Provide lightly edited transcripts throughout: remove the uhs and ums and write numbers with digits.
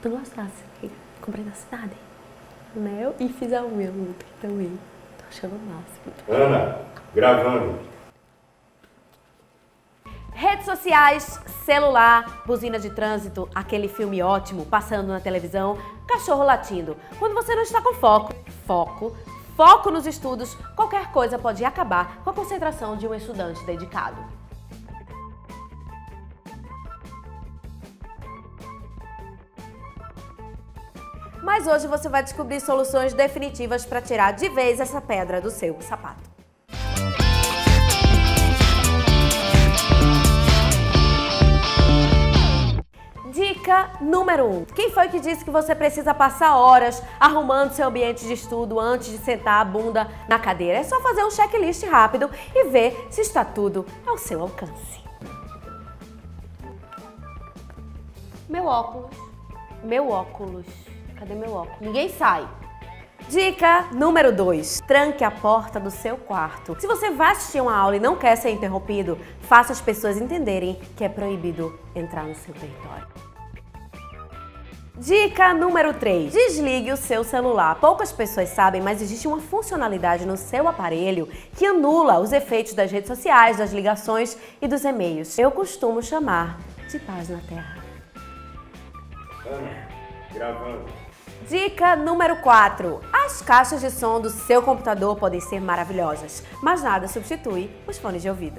tu gostasse. Comprei na cidade. Né? E fiz a unha ontem também. Tô achando o máximo. Ana, gravando. Redes sociais, celular, buzina de trânsito, aquele filme ótimo passando na televisão, cachorro latindo. Quando você não está com foco nos estudos, qualquer coisa pode acabar com a concentração de um estudante dedicado. Mas hoje você vai descobrir soluções definitivas para tirar de vez essa pedra do seu sapato. Dica número 1. Quem foi que disse que você precisa passar horas arrumando seu ambiente de estudo antes de sentar a bunda na cadeira? É só fazer um checklist rápido e ver se está tudo ao seu alcance. Meu óculos. Cadê meu óculos? Ninguém sai. Dica número 2. Tranque a porta do seu quarto. Se você vai assistir uma aula e não quer ser interrompido, faça as pessoas entenderem que é proibido entrar no seu território. Dica número 3. Desligue o seu celular. Poucas pessoas sabem, mas existe uma funcionalidade no seu aparelho que anula os efeitos das redes sociais, das ligações e dos e-mails. Eu costumo chamar de paz na terra. Ana, gravando. Dica número 4. As caixas de som do seu computador podem ser maravilhosas, mas nada substitui os fones de ouvido.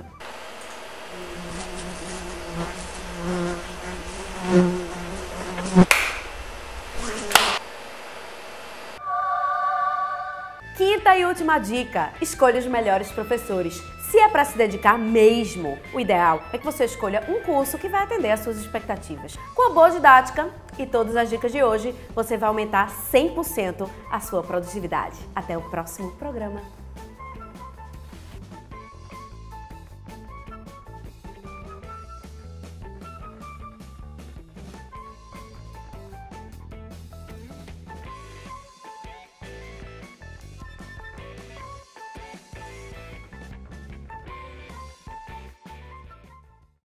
Quinta e última dica, escolha os melhores professores. Se é para se dedicar mesmo, o ideal é que você escolha um curso que vai atender às suas expectativas. Com a boa didática e todas as dicas de hoje, você vai aumentar 100% a sua produtividade. Até o próximo programa.